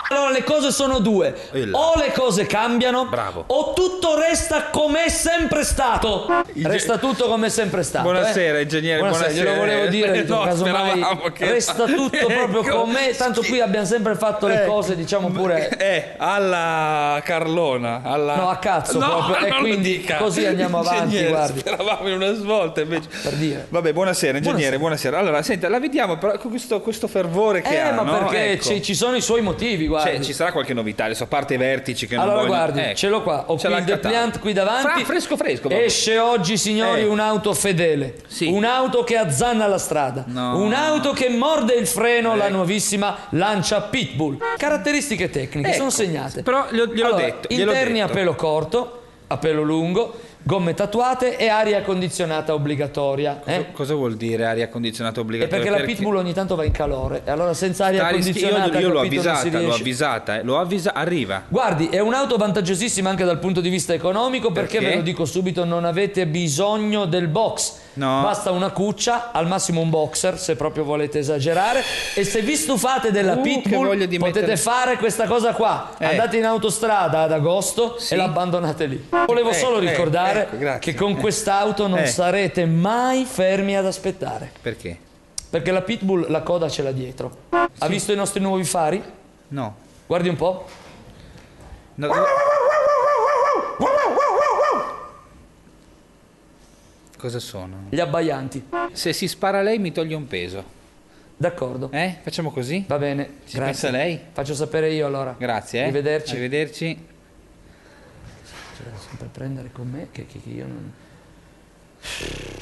Allora le cose sono due: o le cose cambiano, Bravo. o tutto resta com'è sempre stato. Resta tutto com'è sempre stato. Buonasera, ingegnere. Buonasera, glielo volevo dire. No, Casomai speravamo che- resta tutto proprio Ecco. com'è. Tanto qui abbiamo sempre fatto le cose, diciamo pure. Alla Carlona, No, a cazzo No, proprio. E non lo quindi dica. così andiamo avanti, Ingegnere, guardi. speravamo in una svolta invece. Per dire. Vabbè, buonasera ingegnere, buonasera. Allora, senta, la vediamo però con questo fervore che ha, Ma no? perché Ecco. ci sono i suoi motivi, guardi. Cioè, ci sarà qualche novità, adesso a parte i vertici che non Allora vogliono... guardi, Ecco. ce l'ho qua, ho Ce qui l'ha il accattato. depliant qui davanti. Fresco proprio. Esce oggi, signori, un'auto fedele. Sì. Un'auto che azzanna la strada. No. Un'auto che morde il freno, la nuovissima Lancia Pitbull. Caratteristiche tecniche sono segnate. Però gliel'ho Allora, detto. interni a pelo corto, a pelo lungo, gomme tatuate e aria condizionata obbligatoria. Cosa vuol dire aria condizionata E obbligatoria? perché la Pitbull ogni tanto va in calore e allora senza aria condizionata io l'ho capito, non si avvisata, riesce. arriva. Guardi, è un'auto vantaggiosissima anche dal punto di vista economico perché Perché? ve lo dico subito, non avete bisogno del box. No. Basta una cuccia, al massimo un boxer se proprio volete esagerare, e se vi stufate della che Pitbull voglia di potete mettere- fare questa cosa qua. Andate in autostrada ad agosto Sì. e l'abbandonate lì. Volevo solo ricordare grazie. che con quest'auto non sarete mai fermi ad aspettare, Perché? perché la Pitbull la coda ce l'ha dietro. Ha visto i nostri nuovi fari? No. Guardi un po'. No. Cosa sono? Gli abbaianti. Se si spara lei mi toglie un peso. D'accordo. Facciamo così? Va bene, Ci grazie. pensa lei? Faccio sapere io allora. Grazie. Arrivederci. Arrivederci. Cioè, devo sempre prendere con me che io non...